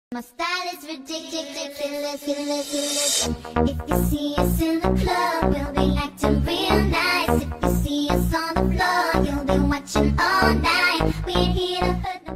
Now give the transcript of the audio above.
My style is ridiculous. If you see us in the club, we'll be acting real nice. If you see us on the floor, you'll be watching all night. We're here to hurt.